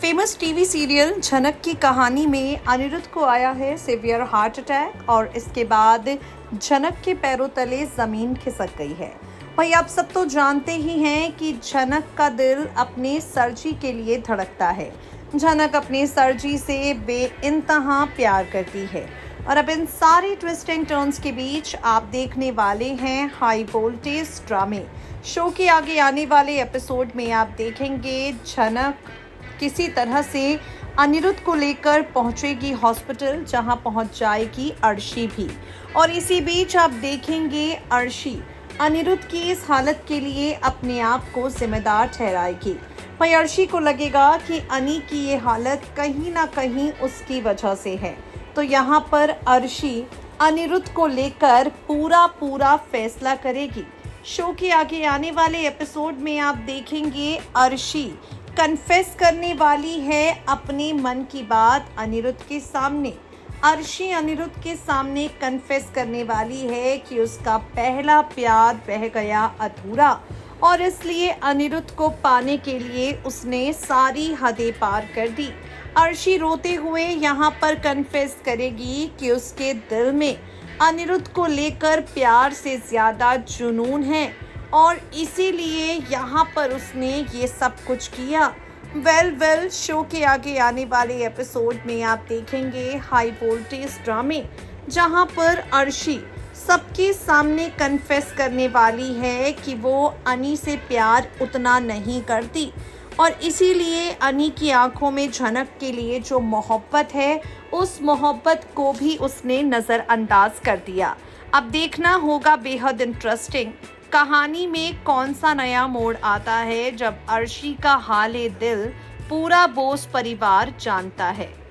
Famous TV serial झनक की कहानी में अनिरुद्ध को आया है सीवियर हार्ट अटैक और इसके बाद झनक के पैरों तले जमीन खिसक गई है। भाई आप सब तो जानते ही हैं कि झनक का दिल अपने सरजी के लिए धड़कता है। झनक अपने सरजी से बेइंतहा प्यार करती है और अब इन सारी ट्विस्ट एंड टर्न्स के बीच आप देखने वाले हैं हाई वोल्टेज ड्रामे। शो के आगे आने वाले एपिसोड में आप देखेंगे झनक किसी तरह से अनिरुद्ध को लेकर पहुंचेगी हॉस्पिटल, जहां पहुंच जाएगी अर्शी भी। और इसी बीच आप देखेंगे अर्शी अनिरुद्ध की इस हालत के लिए अपने आप को जिम्मेदार ठहराएगी। भाई अर्शी को लगेगा कि अनी की ये हालत कहीं ना कहीं उसकी वजह से है, तो यहाँ पर अर्शी अनिरुद्ध को लेकर पूरा फैसला करेगी। शो के आगे आने वाले एपिसोड में आप देखेंगे अर्शी कन्फेस करने वाली है अपने मन की बात अनिरुद्ध के सामने। अर्शी अनिरुद्ध के सामने कन्फेस करने वाली है कि उसका पहला प्यार रह गया अधूरा और इसलिए अनिरुद्ध को पाने के लिए उसने सारी हदें पार कर दी। अर्शी रोते हुए यहाँ पर कन्फेस करेगी कि उसके दिल में अनिरुद्ध को लेकर प्यार से ज़्यादा जुनून है और इसीलिए यहाँ पर उसने ये सब कुछ किया। वेल शो के आगे आने वाले एपिसोड में आप देखेंगे हाई वोल्टेज ड्रामे, जहाँ पर अर्शी सबके सामने कन्फेस करने वाली है कि वो अनी से प्यार उतना नहीं करती और इसीलिए अनी की आंखों में झनक के लिए जो मोहब्बत है उस मोहब्बत को भी उसने नज़रअंदाज कर दिया। अब देखना होगा बेहद इंटरेस्टिंग कहानी में कौन सा नया मोड़ आता है जब अर्शी का हाल दिल पूरा बोस परिवार जानता है।